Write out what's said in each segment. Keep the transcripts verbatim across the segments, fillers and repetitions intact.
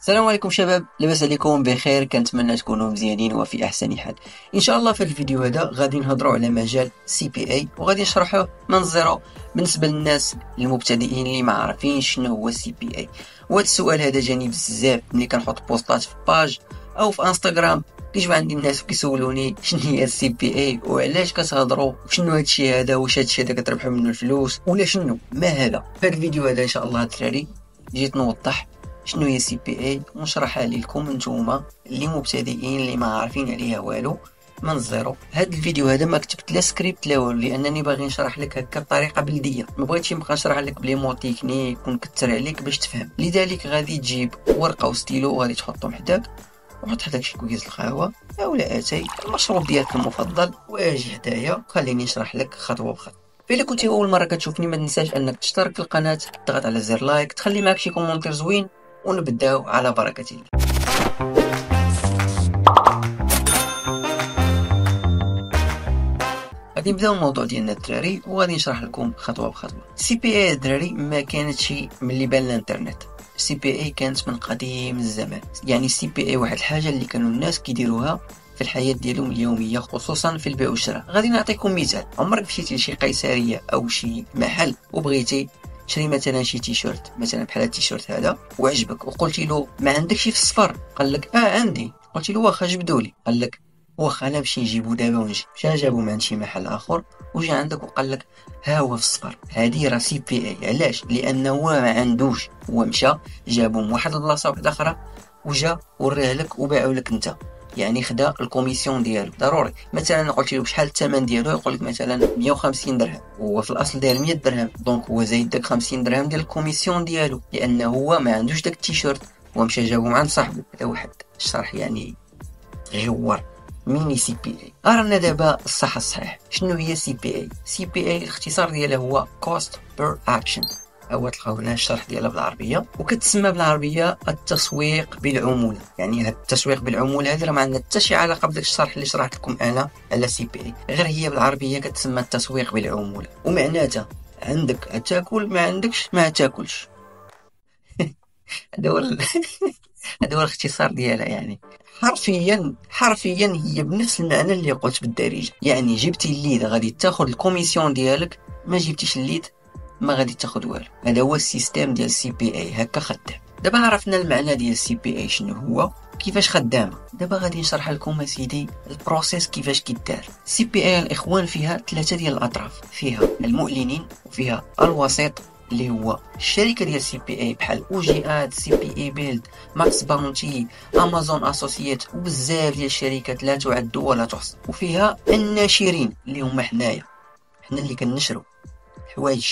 السلام عليكم شباب، لاباس عليكم بخير؟ كنتمنى تكونوا مزيانين وفي احسن حال. ان شاء الله في الفيديو هذا غادي نهضروا على مجال سي بي اي وغادي نشرحه من الزيرو بالنسبه للناس المبتدئين اللي ما عارفين شنو هو سي بي اي. وهذا السؤال هذا جاني بزاف ملي كنحط بوستات في باج او في انستغرام. كيجيو عندي الناس كيسولوني شنو هي السي بي اي وعلاش كتهضروا شنو هذا الشيء هذا، واش هذا الشيء هذا كتربحوا منه الفلوس ولا شنو ما هذا. في هذا الفيديو هذا ان شاء الله الدراري جيت نوضح شنو هي سي بي اي ونشرحها لكم نتوما اللي مبتدئين اللي ما عارفين عليها والو من الزيرو. هذا الفيديو هذا ما كتبت لا سكريبت لا والو، لانني باغي نشرح لك هكا بطريقه بلديه، ما بغيتش نبقى نشرح لك بلي مو تكنيك ونكثر عليك باش تفهم. لذلك غادي تجيب ورقه وستيلو وغادي تحطهم حداك، وحط حداك شي كويس القهوه اولا اتاي المشروب ديالك المفضل، واجي حدايا خليني نشرح لك خطوه بخطوه. فإلا كنتي اول مره كتشوفني ما تنساش انك تشترك في القناه، تضغط على زر لايك، تخلي معك شي كومونتير زوين، ونبداو على بركة الله. غادي نبداو الموضوع ديالنا الدراري وغادي نشرح لكم خطوه بخطوه. سي بي اي الدراري ما كانتش ملي بان الانترنت، سي بي اي كانت من قديم الزمان. يعني سي بي اي واحد الحاجه اللي كانوا الناس كيديروها في الحياه ديالهم اليوميه، خصوصا في البيع والشراء. غادي نعطيكم مثال. عمرك مشيتي لشي قيصريه او شي محل وبغيتي تشري مثلا شي تيشيرت، مثلا بحال التيشيرت هذا، وعجبك وقلتي له ما عندكش في الصفر؟ قال لك اه عندي. قلت له واخا جبدوا لي. قال لك واخا انا نمشي نجيبو دابا ونجي. مشى جابو من عند شي محل اخر وجا عندك وقال لك ها هو في الصفر. هذه راه سي بي اي. علاش؟ لانه هو ما عندوش، هو مشى جابو من واحد البلاصه واحده اخرى وجا وريه لك وباعوا لك انت، يعني خدا الكوميسيون ديالو. ضروري مثلا قلت له شحال الثمن ديالو، يقول لك مثلا مية وخمسين درهم، هو في الاصل داير مية درهم، دونك هو زايد داك خمسين درهم ديال الكوميسيون ديالو، لانه هو ما عندوش داك التيشيرت، هو مشى جابو من عند صاحبه. هذا واحد الشرح يعني غيور ميني سي بي اي. رانا دابا الصح الصحيح. شنو هي سي بي اي؟ سي بي اي الاختصار ديالها هو كوست بير اكشن، هو تلقاو هنا الشرح ديالها بالعربيه، وكتسمى بالعربيه التسويق بالعموله. يعني هذا التسويق بالعموله هذا ما عندنا حتى شي علاقه بداك الشرح اللي شرحت لكم انا على سي بي اي، غير هي بالعربيه كتسمى التسويق بالعموله، ومعناتها عندك تاكل، ما عندكش ما تاكلش. هذا هو هذا هو الاختصار ديالها. يعني حرفيا حرفيا هي بنفس المعنى اللي قلت بالدارجه. يعني جبتي الليد غادي تاخذ الكوميسيون ديالك، ما جبتيش الليد ما غادي تاخذ والو. هذا هو السيستم ديال سي بي اي، هكا خدام. دابا عرفنا المعنى ديال سي بي اي شنو هو كيفاش خدامه. دابا غادي نشرح لكم اسيدي البروسيس كيفاش كيدار. سي بي اي الاخوان فيها ثلاثه ديال الاطراف، فيها المؤلنين وفيها الوسيط اللي هو الشركه ديال سي بي اي بحال او جي اد، سي بي اي بيلد، ماكس باونتي، امازون اسوسييت، وبزاف ديال الشركات لا تعد ولا تحصى. وفيها الناشرين اللي هما حنايا، حنا اللي كنشرو حوايج.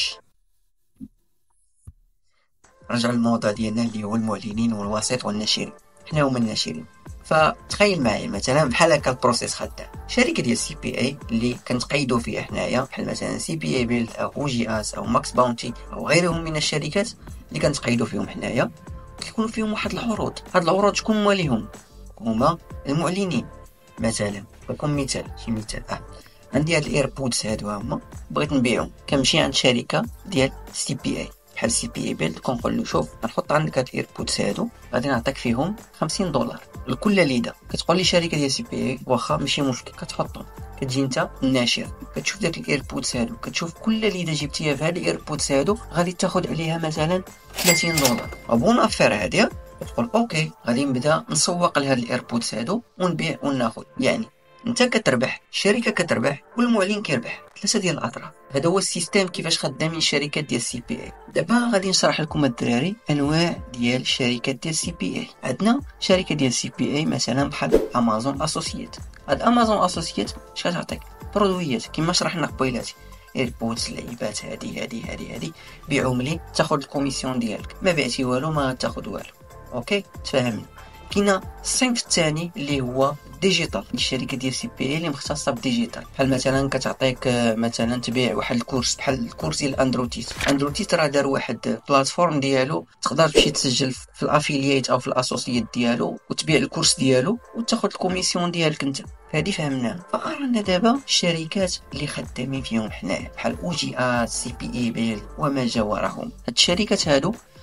رجع الموضوع ديالنا اللي هو المعلنين والوسيط والناشرين، حنا هما الناشرين. فتخيل معايا مثلا بحال هكا البروسيس خدام. شركه ديال سي بي اي اللي كنتقيدوا فيه حنايا بحال مثلا سي بي اي بيلد او او جي اس او ماكس باونتي او غيرهم من الشركات اللي كنتقيدوا فيهم حنايا، كيكونوا فيهم واحد العروض. هاد العروض شكون مواليهم؟ هما المعلنين. مثلا لكم مثال، شي مثال اه عندي هاد الايربودز هادو هما، بغيت نبيعهم، كنمشي عند شركه ديال سي بي اي بحال سي بي اي بيلد، كنقول له شوف غنحط عندك هاد الايربودز هادو، غادي نعطيك فيهم خمسين دولار لكل ليده. كتقول لي شركه ديال سي بي اي واخا ماشي مشكل، كتحطهم. كتجي انت الناشر كتشوف داك الايربودز هادو، كتشوف كل ليده جبتيها في هاد الايربودز هادو غادي تاخذ عليها مثلا ثلاثين دولار. بون افير هادي، كتقول اوكي غادي نبدا نسوق لهاد الايربودز هادو ونبيع وناخذ. يعني انت كتربح، الشركه كتربح، والمعلن كيربح، ثلاثه ديال الاطراف. هذا هو السيستم كيفاش خدامين الشركات ديال سي بي اي. دابا غادي نشرح لكم الدراري انواع ديال الشركات ديال سي بي اي. عندنا شركه ديال سي بي اي مثلا بحال امازون اسوسييت. هاد امازون اسوسييت اش كتعطيك؟ برودويات كما شرحنا قبيلاتي، ايربودز، لعيبات، هادي هادي هادي هادي بيعهم لي، تاخذ الكوميسيون ديالك. ما بعتي والو ما تاخذ والو. اوكي تفاهمنا؟ كاين الصنف الثاني اللي هو ديجيتال، الشركه ديال سي بي اي اللي مختصه بالديجيتال. بحال مثلا كتعطيك مثلا تبيع واحد الكورس بحال الكورس ديال اندروتيت. اندروتيت راه دار واحد بلاتفورم ديالو، تقدر تمشي تسجل في الافيلييت او في الاسوسييت ديالو وتبيع الكورس ديالو وتاخذ الكوميسيون ديالك انت. هذه فهمناها. فرانا دابا الشركات اللي خدامين فيهم حنايا بحال او جي اس، سي بي اي بيل وما جاورهم. هاد الشركات هادو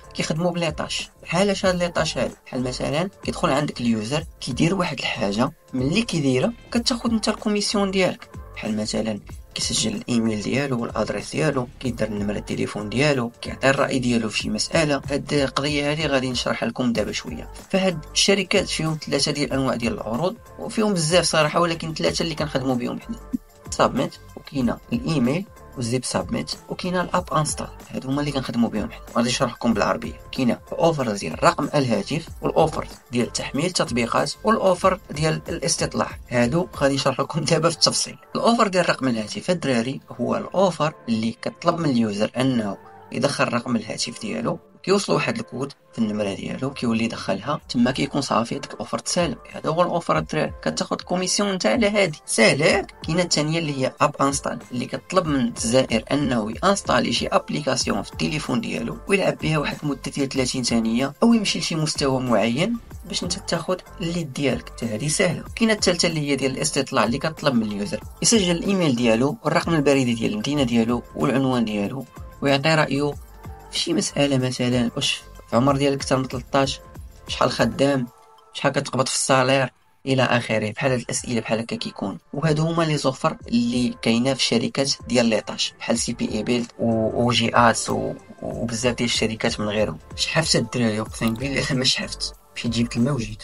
كيخدموا بلي طاش. بحال اش هاد لي طاش هاد، بحال مثلا كيدخل عندك اليوزر كيدير واحد الحاجه، ملي كيديرها كتاخذ انت الكوميسيون ديالك. بحال مثلا كيسجل الايميل ديالو والادريس ديالو، كيدير النمره التليفون ديالو، كيعطي الراي ديالو في شي مساله. هاد القضيه هذه غادي نشرحها لكم دابا شويه. فهاد الشركات فيهم ثلاثه ديال الانواع ديال العروض، وفيهم بزاف صراحه، ولكن ثلاثه اللي كنخدموا بهم حنا: سابميت، وكاينه الايميل، وزيب سابميت، وكاينه الاب انستال. هادو هما اللي كنخدموا بهم حنا. غادي نشرح لكم بالعربيه. كاينه الاوفر ديال رقم الهاتف، والاوفر ديال تحميل التطبيقات، والاوفر ديال الاستطلاع. هادو غادي نشرح لكم دابا في التفصيل. الاوفر ديال رقم الهاتف الدراري هو الاوفر اللي كطلب من اليوزر انه يدخل رقم الهاتف ديالو، كيوصل واحد الكود في النمره ديالو، كيولي يدخلها تما، كيكون صافي داك الاوفر تسالم. هذا هو الاوفر الدراري، كتاخذ كوميسيون نتاع على هادي ساهله. كاينه الثانيه اللي هي اب انستال، اللي كطلب من الزائر انه يانستالي شي ابليكاسيون في التليفون ديالو ويلعب بها واحد المده ديال ثلاثين ثانيه، او يمشي لشي مستوى معين باش انت تاخذ الليد ديالك. حتى هذه ساهله. كاينه الثالثه اللي هي ديال الاستطلاع، اللي كطلب من اليوزر يسجل الايميل ديالو والرقم البريدي ديال المدينه ديالو والعنوان ديالو، ويعطي رايه في شي مساله، مثلا واش في عمر ديالك اكثر من ثلاثطاش، شحال خدام، شحال كتقبض في الصالير، الى اخره. بحال هاد الاسئله بحال هكا كيكون. وهادو هما لي زوفر اللي كاينه في الشركات ديال لي طاش، بحال سي بي اي بيلد و جي اس وبزاف ديال الشركات من غيرهم. شحفت الدراري، اقسم بالله ما شحفت، مشيت جبت الماء وجيت.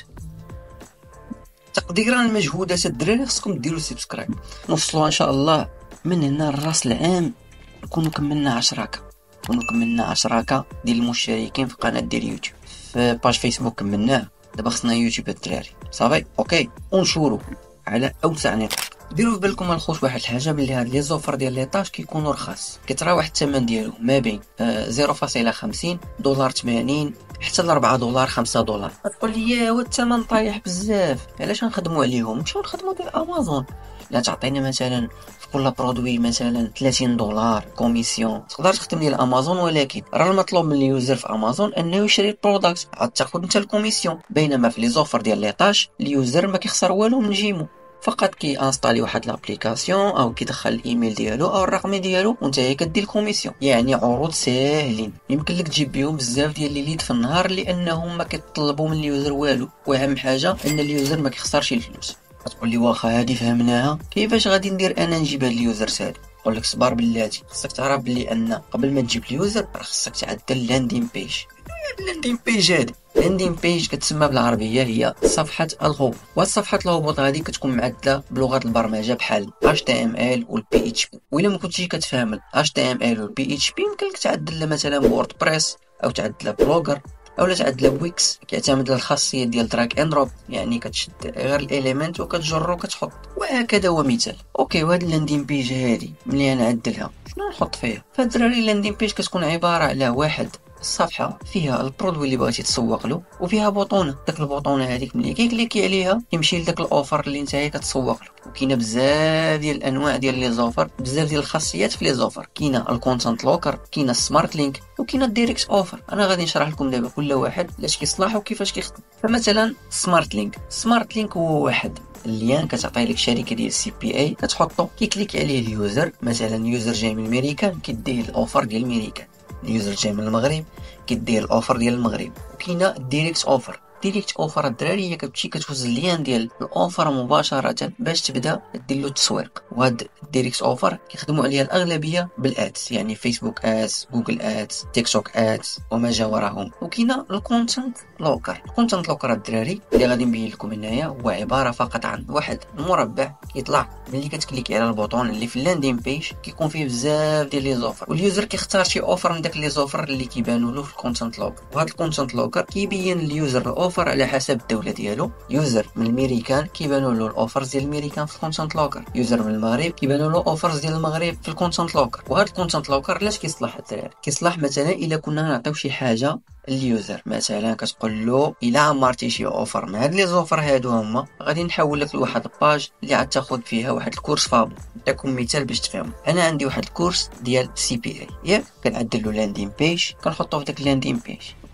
تقديرا المجهودات الدراري، خصكم ديروا سبسكرايب. نوصلوا ان شاء الله من هنا لراس العام نكونوا كملنا عشرة كونوا كملنا عشرة ديال المشتركين في قناه ديال يوتيوب. في باج فيسبوك كملناه، دابا خصنا يوتيوب الدراري. صافي اوكي، ونشوروا على اوسع نطاق. ديروا في بالكم الخوت واحد الحاجه، بلي هاد لي زوفر ديال لي طاش كيكونوا رخاص، كيتراوح الثمن ديالو ما بين آه صفر فاصلة خمسين دولار ثمانين حتى ل أربعة دولار خمسة دولار. تقول لي هو الثمن طايح بزاف، علاش نخدموا عليهم؟ نمشيو نخدموا ديال امازون. لا تعطينا مثلا في كل برودوي مثلا ثلاثين دولار كوميسيون، تقدر تخدم ديال امازون، ولكن راه المطلوب من اليوزر في امازون انه يشري البرودكت، عاد تاخذ انت الكوميسيون. بينما في لي زوفر ديال لي طاش اليوزر ما كيخسر والو من جيمو، فقط كي انستالي واحد لابليكاسيون او كيدخل الايميل ديالو او الرقم ديالو وانت هي كدير الكوميسيون. يعني عروض ساهلين يمكن لك تجيب بهم بزاف ديال لي ليد في النهار، لانهم ما كيطلبوا من اليوزر والو، واهم حاجه ان اليوزر ما كيخسرش الفلوس. تقول لي واخا هادي فهمناها، كيفاش غادي ندير انا نجيب هاد اليوزر هادي؟ نقول لك صبر بلاتي، خصك تعرف بلي ان قبل ما تجيب اليوزر راه خصك تعدل اللاندين بيج. اللاندين بيج هادي اللاندين بيج كتسمى بالعربيه هي صفحه الهبوط. وهاد صفحه الهبوط هادي كتكون معدله بلغه البرمجه بحال إتش تي إم إل والبي إتش بي. وإلا ما كنتيش كتفهم ال إتش تي إم إل والبي إتش بي، يمكن لك تعدل مثلا ووردبريس، او تعدل بلوجر، اولا تعدل ويكس. كيعتمد على الخاصيه ديال دراك اند دروب، يعني كتشد غير الاليمنت وكتجر وكتحط، وهكذا هو مثال. اوكي، وهاد اللاندين بيج هادي ملي انا نعدلها شنو نحط فيها؟ فالدراري اللاندين بيج كتكون عباره على واحد الصفحه فيها البرودوي اللي بغيتي تسوق له، وفيها بوطونه. داك البوطونه هذيك ملي كيكليكي عليها يمشي لداك الاوفر اللي نتايا كتسوق له. وكاينه بزاف ديال الانواع ديال لي زوفر، بزاف ديال الخاصيات في لي زوفر. كاينه الكونتنت لوكر، كاينه السمارت لينك، وكاينه الديريكت اوفر. انا غادي نشرح لكم دابا كل واحد علاش كيصلح وكيفاش كيخدم. فمثلا سمارت لينك سمارت لينك هو واحد الليان كتعطي لك شركه ديال السي بي اي، كتحطو كيكليك عليه اليوزر. مثلا يوزر جاي من امريكان كيديه الاوفر ديال امريكان، اليوزر جاي من المغرب كدير الاوفر ديال المغرب. وكاينه الديريكت اوفر ديريكت اوفر الدراري هي كتمشي كتوز اللين ديال الاوفر مباشره باش تبدا دير له التسويق. وهاد الديريكت اوفر كيخدموا عليها الاغلبيه بالادز، يعني فيسبوك ادز، جوجل ادز، تيك توك ادز وما جا وراهم. وكاينه الكونتنت لوكر الكونتنت لوكر الدراري اللي غادي نبين لكم هنايا هو عباره فقط عن واحد المربع كيطلع ملي كتكليكي على البوطون اللي في اللاندين بيج، كيكون فيه بزاف ديال لي زوفر، واليوزر كيختار شي اوفر من داك لي زوفر اللي كيبانوا له في الكونتنت لوكر. وهذا الكونتنت لوكر كيبين اليوزر الاوفر على حسب الدوله ديالو. يوزر من الميريكان كيبانوا له الاوفرز ديال الميريكان في الكونتنت لوكر، يوزر من المغرب كيبانوا له اوفرز ديال المغرب في الكونتنت لوكر. وهذا الكونتنت لوكر علاش كيصلح الدراري؟ كيصلح مثلا الا كنا نعطيو شي حاجه اليوزر، مثلا كتقول له الا عمرتي شي اوفر مع هاد لي زوفر هادو هما، غادي نحول لك لواحد الباج اللي عاد تاخذ فيها واحد الكورس فابل. نعطيكم مثال باش تفهموا. انا عندي واحد الكورس ديال سي بي اي، ياك كنعدل له لاندين بيج، كنحطو في داك اللاندين بيج،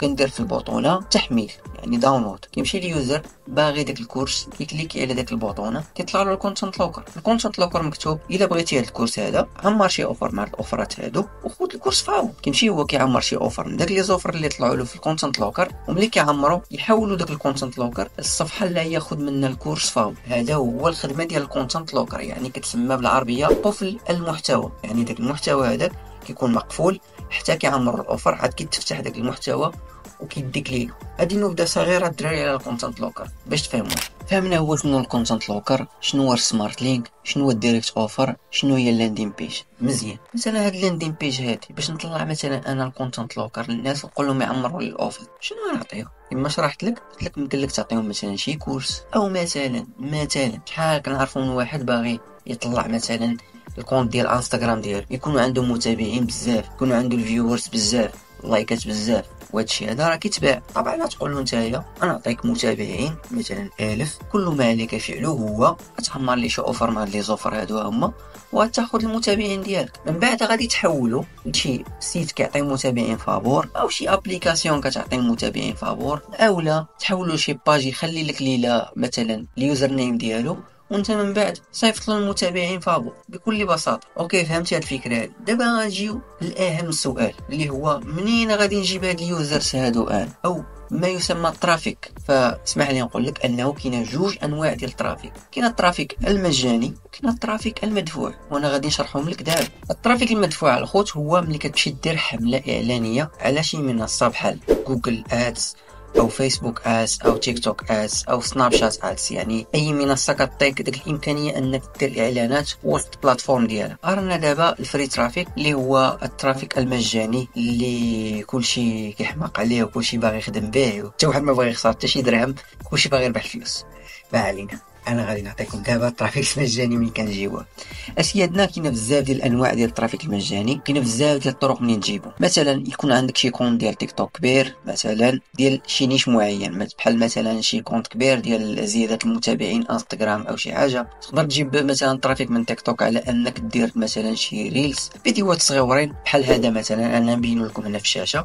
كندير في البوطونه تحميل يعني داونلود، كيمشي اليوزر باغي داك الكورس كيكليكي على داك البوطونه كيطلع له الكونتنت لوكر. الكونتنت لوكر مكتوب الا بغيتي هذا الكورس هذا عمر شي اوفر مع الاوفرات هادو وخذ الكورس فاو. كيمشي هو كيعمر شي اوفر من داك لي زوفر اللي طلعوا له في الكونتنت لوكر، وملي كيعمروا يحولوا داك الكونتنت لوكر الصفحه اللي ياخذ منها الكورس فاو. هذا هو الخدمه ديال الكونتنت لوكر، يعني كتسمى بالعربيه قفل المحتوى. يعني داك المحتوى هذاك كيكون مقفول حتى كيعمر الاوفر، عاد كيتفتح داك المحتوى وكيديكليلو. هذه نبذه صغيره الدراري على الكونتنت لوكر باش تفهموا. فهمنا هو شنو الكونتنت لوكر، شنو هو السمارت لينك، شنو هو الدايركت اوفر، شنو هي اللاندين بيج. مزيان، مثلا هاد اللاندين بيج هادي باش نطلع مثلا انا الكونتنت لوكر للناس ونقول لهم يعمروا لي الاوفر، شنو غنعطيهم؟ كما شرحت لك قلت لك يمكن لك تعطيهم مثلا شي كورس، او مثلا مثلا شحال كنعرفوا من واحد باغي يطلع مثلا الكونت ديال انستغرام ديالو يكونوا عنده متابعين بزاف، يكونوا عنده الفيورز بزاف، لايكات بزاف، وهادشي هذا راه كيتباع. طبعا تقول له نتايا انا نعطيك متابعين مثلا ألف، كل ما عليك فعله هو غتعمر لي شي اوفر مع لي زوفر هادو هما وغتاخذ المتابعين ديالك. من بعد غادي تحولوا لشي سيت كيعطي متابعين فابور، او شي ابليكاسيون كتعطي متابعين فابور، اولا تحولوا لشي باج يخلي لك ليله مثلا اليوزر نيم ديالو وانت من بعد صيفط له المتابعين فابور بكل بساطه. اوكي فهمتي هاد الفكره هادي. دابا غنجيو لاهم السؤال اللي هو منين غادي نجيب هاد اليوزرز هادو ان او ما يسمى الترافيك. فاسمح لي نقول لك انه كاين جوج انواع ديال الترافيك، كاين الترافيك المجاني وكاين الترافيك المدفوع، وانا غادي نشرحهم لك دابا. الترافيك المدفوع الخوت هو ملي كتمشي دير حمله اعلانيه على شي منصه بحال جوجل ادز او فيسبوك ادز او تيك توك ادز او سناب شات ادز، يعني اي منصه كتعطيك ديك الامكانيه انك دير اعلانات وسط البلاتفورم ديالها. قرنا دابا الفري ترافيك اللي هو الترافيك المجاني اللي كلشي كيحماق عليه وكلشي باغي يخدم به، حتى واحد ما باغي يخسر حتى شي درهم، كلشي باغي يربح فلوس. ما علينا، انا غادي نعطيكم دابا الترافيك المجاني منين كنجيبوه. اسيادنا كاينه بزاف ديال الانواع ديال الترافيك المجاني، كاينه بزاف ديال الطرق منين تجيبو. مثلا يكون عندك شي كونت ديال تيك توك كبير مثلا ديال شي نيش معين، بحال مثلا شي كونت كبير ديال زياده المتابعين انستغرام او شي حاجه، تقدر تجيب مثلا ترافيك من تيك توك على انك دير مثلا شي ريلز فيديوهات صغيورين بحال هذا مثلا انا نبين لكم هنا في الشاشه،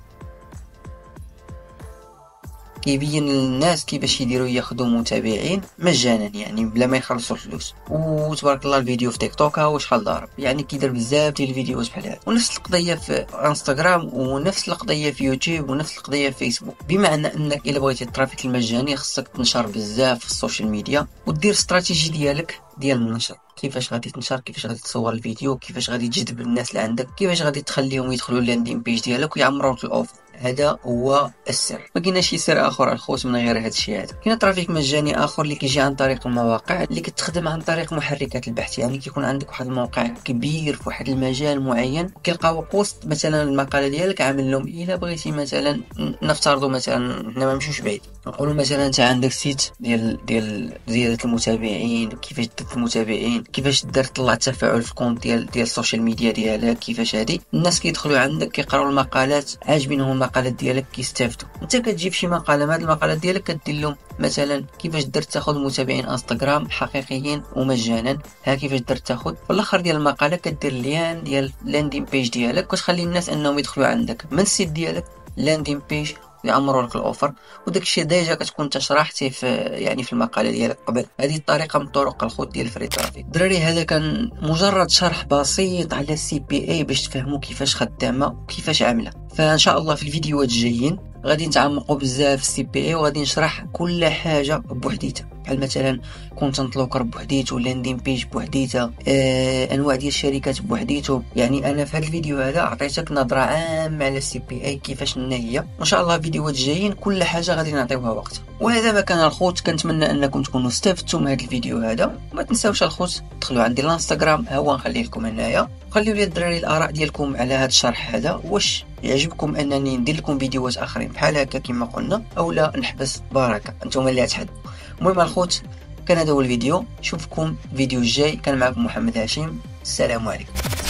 كيبين للناس كيفاش يديروا ياخذوا متابعين مجانا يعني بلا ما يخلصوا الفلوس. وتبارك الله الفيديو في تيك توك ها شحال ضارب، يعني كيدير بزاف ديال الفيديوهات بحال هذا. ونفس القضيه في انستغرام ونفس القضيه في يوتيوب ونفس القضيه في فيسبوك، بمعنى انك الا بغيتي الترافيك المجاني خصك تنشر بزاف في السوشيال ميديا ودير استراتيجي ديالك ديال النشر، كيفاش غادي تنشر، كيفاش غادي تصور الفيديو، كيفاش غادي تجذب الناس اللي عندك، كيفاش غادي تخليهم يدخلوا للاندين بيج ديالك ويعمروا لك الاوفر. هذا هو السر، ما كايناش شي سر اخر الخوت من غير هذا الشيء هذا. كاين ترافيك مجاني اخر اللي كيجي عن طريق المواقع اللي كتخدم عن طريق محركات البحث، يعني كيكون عندك واحد الموقع كبير في واحد المجال معين وكيلقاو وسط مثلا المقاله ديالك عامل لهم الا بغيتي مثلا نفترضوا مثلا حنا ما نمشيوش بعيد، نقولوا مثلا انت عندك سيت ديال ديال زياده المتابعين، كيفاش تدير المتابعين، كيفاش دير تطلع تفاعل في الكونت ديال ديال السوشيال ميديا ديالك، كيفاش هادي الناس كيدخلوا عندك كيقراو المقالات عاجبينهم المقالات ديالك كيستافدوا. انت كتجيب شي مقاله من هاد المقالات ديالك كدير لهم مثلا كيفاش درت تاخذ متابعين انستغرام حقيقيين ومجانا، ها كيفاش درت تاخذ في الاخر ديال المقاله كدير ليان ديال لاندين بيج ديالك وتخلي الناس انهم يدخلوا عندك من السيت ديالك لاندين بيج يعمروا لك الاوفر. وداك الشيء ديجا كتكون انت شرحتي في يعني في المقاله ديالك قبل. هذه الطريقه من طرق الخوت ديال الفري ترافيك. دراري هذا كان مجرد شرح بسيط على السي بي اي باش تفهموا كيفاش خدامه وكيفاش عامله. فان شاء الله في الفيديوهات الجايين غادي نتعمقوا بزاف في السي بي اي وغادي نشرح كل حاجه بوحديتها، بحال مثلا كونتنت لوكر بوحديته، لاندين بيج بوحديتها، آه انواع ديال الشركات بوحديته. يعني انا في هذا الفيديو هذا عطيتك نظره عامه على السي بي اي كيفاش هي. وان شاء الله الفيديوهات الجايين كل حاجه غادي نعطيوها وقتها. وهذا ما كان الخوت، كنتمنى انكم تكونوا استفدتوا من هذا الفيديو هذا. ما تنساوش الخوت تدخلوا عندي الانستغرام، ها هو نخليه لكم هنايا. خليوا لي الدراري الاراء ديالكم على هذا الشرح هذا، واش يعجبكم انني ندير لكم فيديوهات اخرين بحال هكا كما قلنا او لا نحبس بركه، انتم اللي تحدوا. المهم الخوت كان هذا هو الفيديو، نشوفكم فيديو الجاي. كان معكم محمد هاشم، السلام عليكم.